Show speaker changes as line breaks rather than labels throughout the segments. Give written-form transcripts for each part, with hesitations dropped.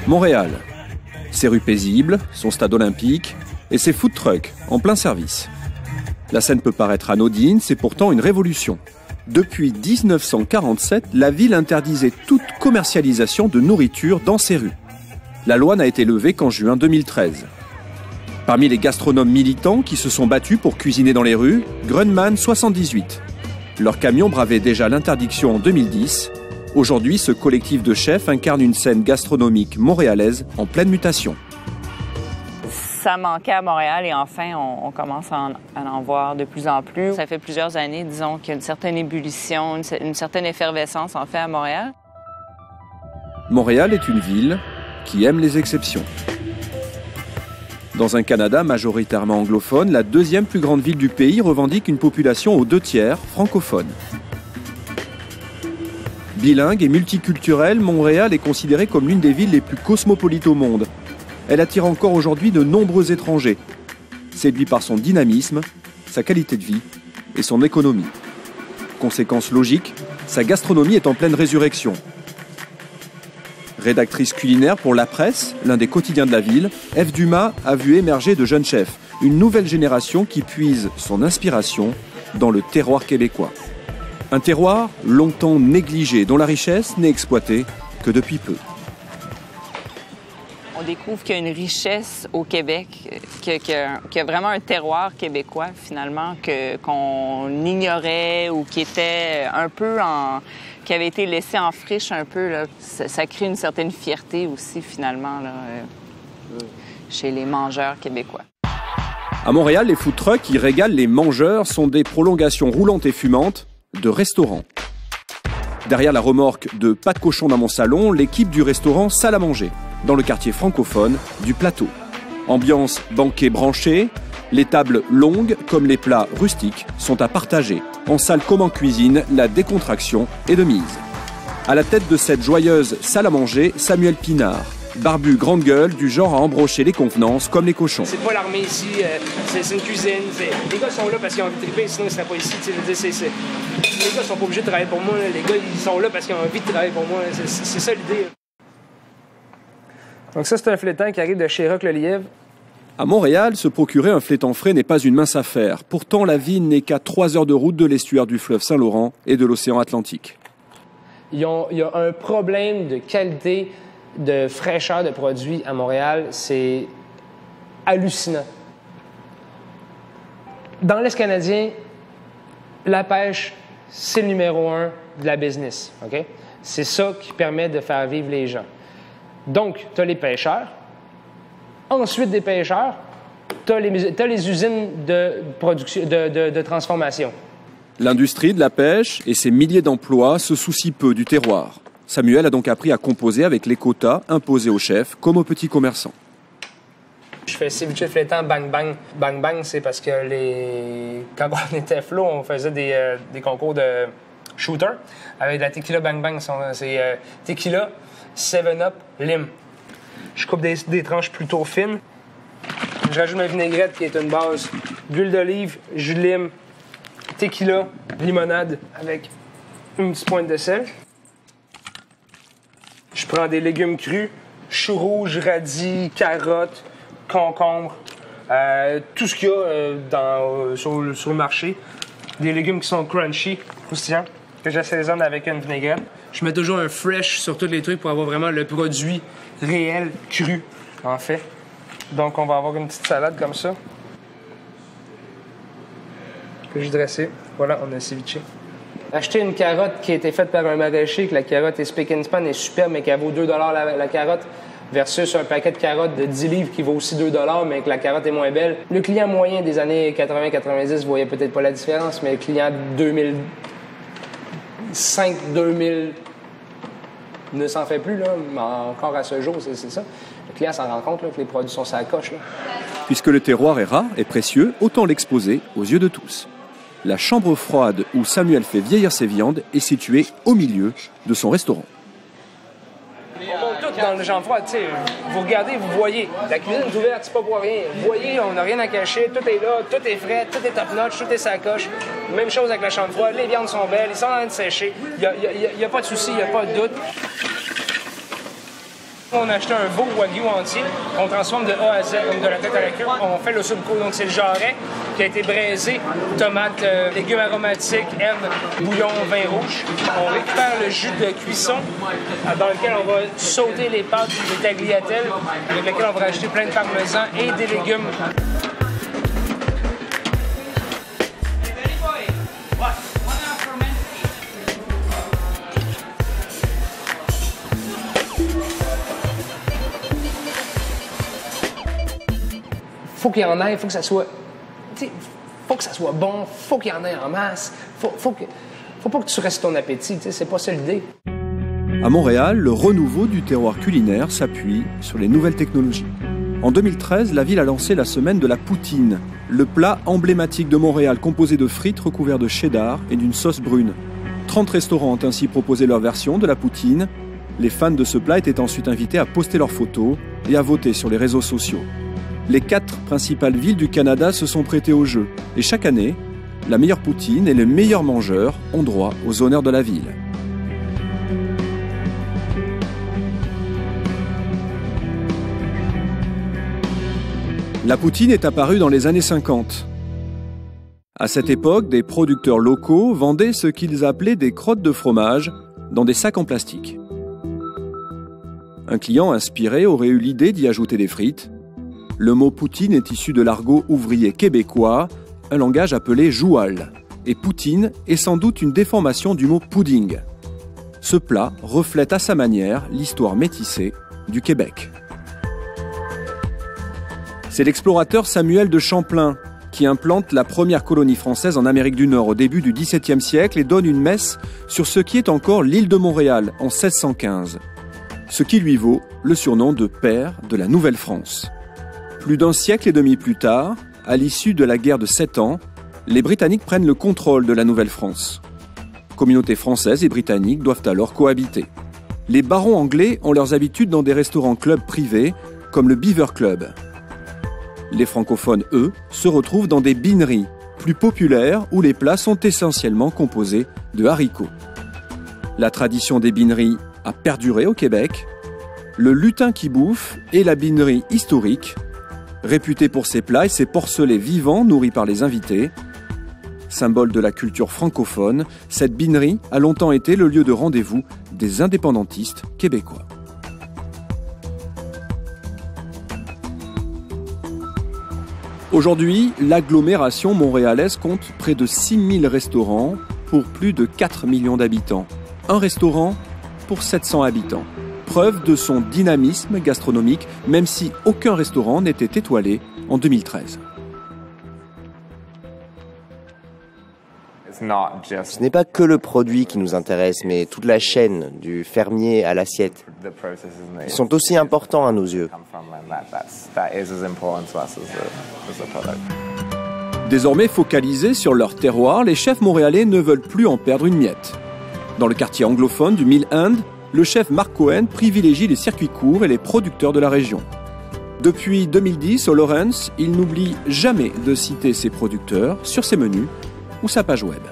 Montréal. Ses rues paisibles, son stade olympique et ses food trucks en plein service. La scène peut paraître anodine, c'est pourtant une révolution. Depuis 1947, la ville interdisait toute commercialisation de nourriture dans ses rues. La loi n'a été levée qu'en juin 2013. Parmi les gastronomes militants qui se sont battus pour cuisiner dans les rues, Grunman 78. Leur camion bravait déjà l'interdiction en 2010. Aujourd'hui, ce collectif de chefs incarne une scène gastronomique montréalaise en pleine mutation.
Ça manquait à Montréal et enfin, on commence à en voir de plus en plus. Ça fait plusieurs années, disons, qu'il y a une certaine ébullition, une certaine effervescence, en fait, à Montréal.
Montréal est une ville qui aime les exceptions. Dans un Canada majoritairement anglophone, la deuxième plus grande ville du pays revendique une population aux 2/3 francophone. Bilingue et multiculturelle, Montréal est considérée comme l'une des villes les plus cosmopolites au monde. Elle attire encore aujourd'hui de nombreux étrangers, séduits par son dynamisme, sa qualité de vie et son économie. Conséquence logique, sa gastronomie est en pleine résurrection. Rédactrice culinaire pour La Presse, l'un des quotidiens de la ville, Ève Dumas a vu émerger de jeunes chefs, une nouvelle génération qui puise son inspiration dans le terroir québécois. Un terroir longtemps négligé, dont la richesse n'est exploitée que depuis peu.
On découvre qu'il y a une richesse au Québec, qu'il y a vraiment un terroir québécois, finalement, qu'on ignorait ou qui était un peu qui avait été laissé en friche un peu. Là. Ça crée une certaine fierté aussi, finalement, là, chez les mangeurs québécois.
À Montréal, les food trucks qui régalent les mangeurs sont des prolongations roulantes et fumantes de restaurants. Derrière la remorque de Pas de cochon dans mon salon, l'équipe du restaurant Salle à manger, dans le quartier francophone du Plateau. Ambiance banquet branché, les tables longues comme les plats rustiques sont à partager. En salle comme en cuisine, la décontraction est de mise. À la tête de cette joyeuse salle à manger, Samuel Pinard, barbu grande gueule, du genre à embrocher les convenances comme les cochons.
C'est pas l'armée ici, c'est une cuisine. Les gars sont là parce qu'ils ont envie de triper, sinon ils seraient pas ici. Les gars sont pas obligés de travailler pour moi. Là. Les gars, ils sont là parce qu'ils ont envie de travailler pour moi. C'est ça l'idée. Donc ça, c'est un flétan qui arrive de Cheyrock-le-Lièvre.
À Montréal, se procurer un flétan frais n'est pas une mince affaire. Pourtant, la ville n'est qu'à 3 heures de route de l'estuaire du fleuve Saint-Laurent et de l'océan Atlantique.
Il y a un problème de qualité, de fraîcheur de produits à Montréal. C'est hallucinant. Dans l'Est canadien, la pêche, c'est le numéro 1 de la business. Okay? C'est ça qui permet de faire vivre les gens. Donc, tu as les pêcheurs. Ensuite des pêcheurs, tu as les usines de production, de transformation.
L'industrie de la pêche et ses milliers d'emplois se soucient peu du terroir. Samuel a donc appris à composer avec les quotas imposés aux chefs comme aux petits commerçants.
Je fais ceviche flétan bang bang. Bang bang, c'est parce que quand on était flot, on faisait des concours de shooter avec de la tequila bang bang. C'est tequila, 7-Up, lime. Je coupe des tranches plutôt fines. Je rajoute ma vinaigrette qui est une base d'huile d'olive, jus de lime, tequila, limonade avec une petite pointe de sel. Je prends des légumes crus, choux rouges, radis, carottes, concombres, tout ce qu'il y a sur le marché. Des légumes qui sont crunchy, croustillants, que j'assaisonne avec une vinaigrette. Je mets toujours un fresh sur tous les trucs pour avoir vraiment le produit réel, cru, en fait. Donc, on va avoir une petite salade comme ça. Que j'ai dressé. Voilà, on a le ceviche. Acheter une carotte qui a été faite par un maraîcher, que la carotte est spick and span, est superbe, mais qu'elle vaut 2 $ la carotte, versus un paquet de carottes de 10 livres qui vaut aussi 2 $, mais que la carotte est moins belle. Le client moyen des années 80-90 voyait peut-être pas la différence, mais le client 2005-2000 ne s'en fait plus, là, mais encore à ce jour, c'est ça. Le client s'en rend compte là, que les produits sont sur la coche. Là.
Puisque le terroir est rare et précieux, autant l'exposer aux yeux de tous. La chambre froide où Samuel fait vieillir ses viandes est située au milieu de son restaurant.
On monte tout dans le chambre froide, tu sais. Vous regardez, vous voyez. La cuisine est ouverte, c'est pas pour rien. Vous voyez, on n'a rien à cacher, tout est là, tout est frais, tout est top-notch, tout est sa coche. Même chose avec la chambre froide, les viandes sont belles, ils sont en train de sécher. Il n'y a pas de souci, il n'y a pas de doute. On a acheté un veau wagyu entier, on transforme de A à Z, donc de la tête à la queue. On fait le subco, donc c'est le jarret qui a été braisé, tomates, légumes aromatiques, herbes, bouillon, vin rouge. On récupère le jus de cuisson dans lequel on va sauter les pâtes des tagliatelles, avec lesquelles on va rajouter plein de parmesan et des légumes. Faut qu'il y en ait, faut que ça soit, faut que ça soit bon, faut qu'il y en ait en masse, faut pas que tu restes ton appétit, c'est pas ça l'idée.
À Montréal, le renouveau du terroir culinaire s'appuie sur les nouvelles technologies. En 2013, la ville a lancé la semaine de la poutine, le plat emblématique de Montréal composé de frites recouvertes de cheddar et d'une sauce brune. 30 restaurants ont ainsi proposé leur version de la poutine. Les fans de ce plat étaient ensuite invités à poster leurs photos et à voter sur les réseaux sociaux. Les 4 principales villes du Canada se sont prêtées au jeu. Et chaque année, la meilleure poutine et les meilleurs mangeurs ont droit aux honneurs de la ville. La poutine est apparue dans les années 50. À cette époque, des producteurs locaux vendaient ce qu'ils appelaient des crottes de fromage dans des sacs en plastique. Un client inspiré aurait eu l'idée d'y ajouter des frites. Le mot poutine est issu de l'argot ouvrier québécois, un langage appelé joual. Et poutine est sans doute une déformation du mot pudding. Ce plat reflète à sa manière l'histoire métissée du Québec. C'est l'explorateur Samuel de Champlain qui implante la première colonie française en Amérique du Nord au début du XVIIe siècle et donne une messe sur ce qui est encore l'île de Montréal en 1615. Ce qui lui vaut le surnom de père de la Nouvelle-France. Plus d'un siècle et demi plus tard, à l'issue de la guerre de 7 ans, les Britanniques prennent le contrôle de la Nouvelle-France. Communautés françaises et britanniques doivent alors cohabiter. Les barons anglais ont leurs habitudes dans des restaurants-clubs privés, comme le Beaver Club. Les francophones, eux, se retrouvent dans des bineries, plus populaires où les plats sont essentiellement composés de haricots. La tradition des bineries a perduré au Québec. Le lutin qui bouffe est la binerie historique, réputée pour ses plats et ses porcelets vivants nourris par les invités. Symbole de la culture francophone, cette binerie a longtemps été le lieu de rendez-vous des indépendantistes québécois. Aujourd'hui, l'agglomération montréalaise compte près de 6000 restaurants pour plus de 4 millions d'habitants. Un restaurant pour 700 habitants. Preuve de son dynamisme gastronomique, même si aucun restaurant n'était étoilé en 2013.
Ce n'est pas que le produit qui nous intéresse, mais toute la chaîne, du fermier à l'assiette. Ils sont aussi importants à nos yeux.
Désormais focalisés sur leur terroir, les chefs montréalais ne veulent plus en perdre une miette. Dans le quartier anglophone du Mill End, le chef Mark Cohen privilégie les circuits courts et les producteurs de la région. Depuis 2010, au Lawrence, il n'oublie jamais de citer ses producteurs sur ses menus ou sa page web.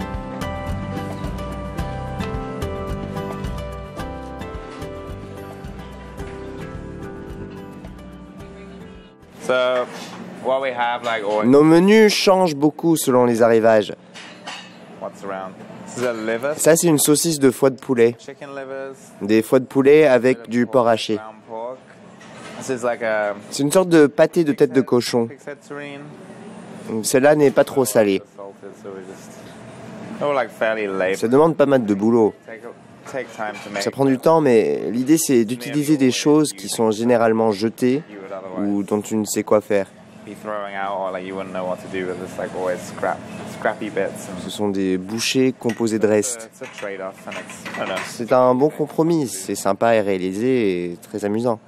Nos menus changent beaucoup selon les arrivages. Ça, c'est une saucisse de foie de poulet. Des foies de poulet avec du porc haché. C'est une sorte de pâté de tête de cochon. Celle-là n'est pas trop salée. Ça demande pas mal de boulot. Ça prend du temps, mais l'idée, c'est d'utiliser des choses qui sont généralement jetées ou dont tu ne sais quoi faire. Ce sont des bouchées composées de restes. C'est un bon compromis, c'est sympa à réaliser et très amusant.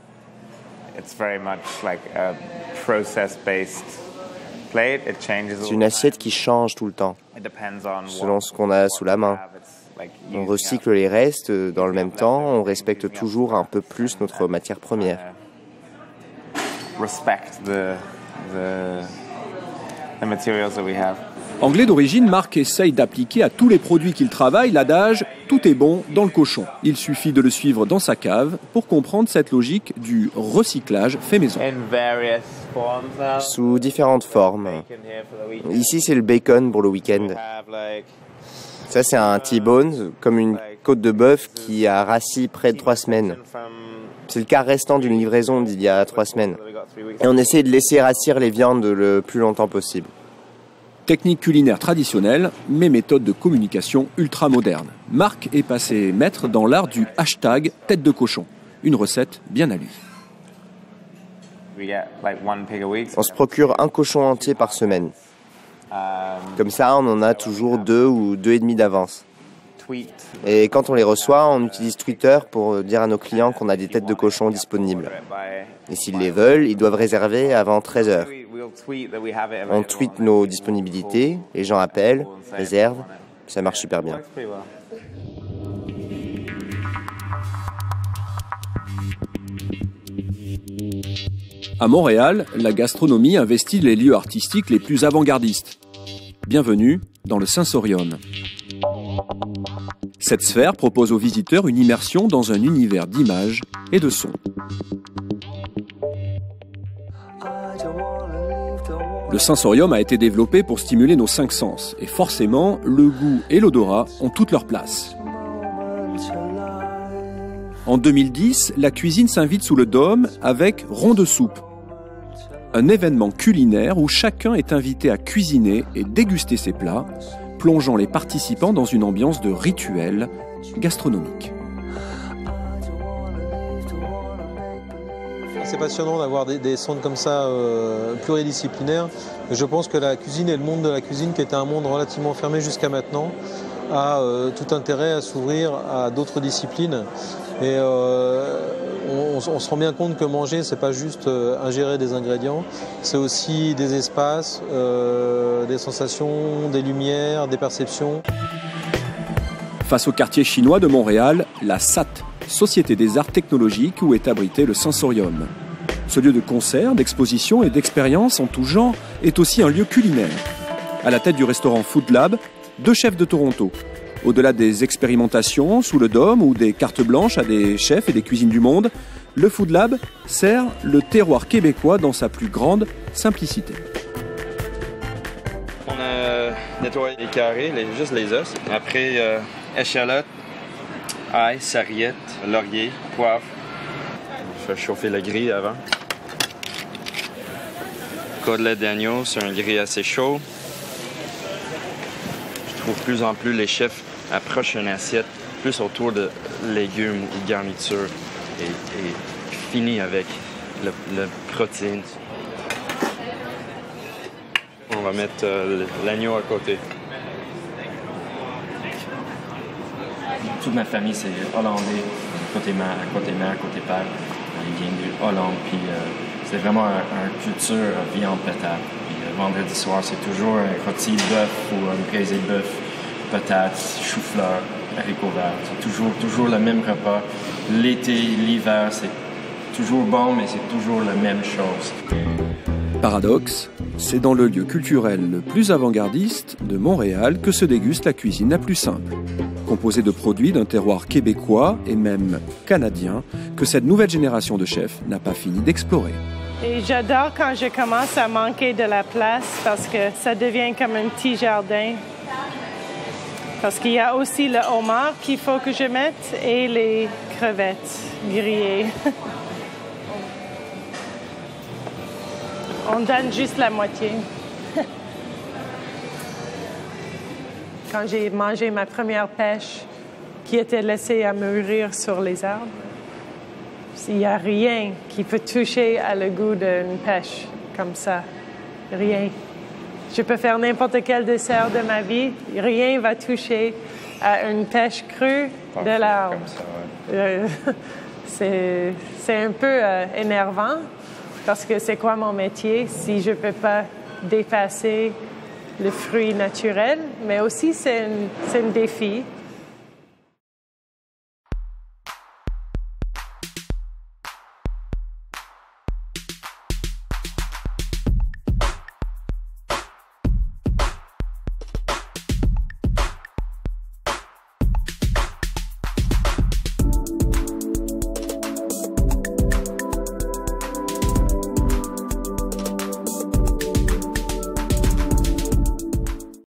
C'est une assiette qui change tout le temps, selon ce qu'on a sous la main. On recycle les restes, dans le même temps, on respecte toujours un peu plus notre matière première.
Anglais d'origine, Marc essaye d'appliquer à tous les produits qu'il travaille l'adage « tout est bon dans le cochon ». Il suffit de le suivre dans sa cave pour comprendre cette logique du recyclage fait maison.
Sous différentes formes. Ici, c'est le bacon pour le week-end. Ça, c'est un T-bone, comme une côte de bœuf qui a rassis près de 3 semaines. C'est le quart restant d'une livraison d'il y a 3 semaines. Et on essaie de laisser rassir les viandes le plus longtemps possible.
Technique culinaire traditionnelle, mais méthode de communication ultra moderne. Marc est passé maître dans l'art du hashtag tête de cochon. Une recette bien à lui.
On se procure un cochon entier par semaine. Comme ça, on en a toujours 2 ou 2,5 d'avance. Et quand on les reçoit, on utilise Twitter pour dire à nos clients qu'on a des têtes de cochon disponibles. Et s'ils les veulent, ils doivent réserver avant 13 heures. On tweet nos disponibilités, les gens appellent, réservent, ça marche super bien.
À Montréal, la gastronomie investit les lieux artistiques les plus avant-gardistes. Bienvenue dans le Sensorium. Cette sphère propose aux visiteurs une immersion dans un univers d'images et de sons. Le Sensorium a été développé pour stimuler nos 5 sens, et forcément, le goût et l'odorat ont toute leur place. En 2010, la cuisine s'invite sous le dôme avec Rond de soupe, un événement culinaire où chacun est invité à cuisiner et déguster ses plats, plongeant les participants dans une ambiance de rituel gastronomique.
C'est passionnant d'avoir des centres comme ça pluridisciplinaires. Je pense que la cuisine et le monde de la cuisine, qui était un monde relativement fermé jusqu'à maintenant, a tout intérêt à s'ouvrir à d'autres disciplines. Et on se rend bien compte que manger, c'est pas juste ingérer des ingrédients, c'est aussi des espaces, des sensations, des lumières, des perceptions.
Face au quartier chinois de Montréal, la SAT, Société des Arts Technologiques, où est abrité le Sensorium. Ce lieu de concert, d'exposition et d'expérience en tout genre est aussi un lieu culinaire. À la tête du restaurant Food Lab, 2 chefs de Toronto. Au-delà des expérimentations sous le dôme ou des cartes blanches à des chefs et des cuisines du monde, le Food Lab sert le terroir québécois dans sa plus grande simplicité.
On a nettoyé les carrés, juste les os. Après, échalote, ail, sarriette, laurier, poivre. Je fais chauffer le grill avant. Côtelette d'agneau sur un grill assez chaud. Je trouve plus en plus les chefs approchent une assiette plus autour de légumes ou garnitures et finit avec la protéine. On va mettre l'agneau à côté.
Toute ma famille, c'est hollandais, côté mère, côté père. Ils viennent de Hollande, puis c'est vraiment une culture viande pétable. Vendredi soir, c'est toujours un rôti de bœuf ou un braisé de bœuf, patates, chou-fleur, haricots verts. C'est toujours le même repas. L'été, l'hiver, c'est toujours bon, mais c'est toujours la même chose.
Paradoxe, c'est dans le lieu culturel le plus avant-gardiste de Montréal que se déguste la cuisine la plus simple. Composée de produits d'un terroir québécois et même canadien que cette nouvelle génération de chefs n'a pas fini d'explorer.
Et j'adore quand je commence à manquer de la place parce que ça devient comme un petit jardin. Parce qu'il y a aussi le homard qu'il faut que je mette et les crevettes grillées. On donne juste la moitié. Quand j'ai mangé ma première pêche qui était laissée à mûrir sur les arbres, il n'y a rien qui peut toucher à le goût d'une pêche comme ça. Rien. Je peux faire n'importe quel dessert de ma vie, rien ne va toucher à une pêche crue de l'arbre. C'est un peu énervant parce que c'est quoi mon métier si je ne peux pas dépasser le fruit naturel, mais aussi c'est un défi.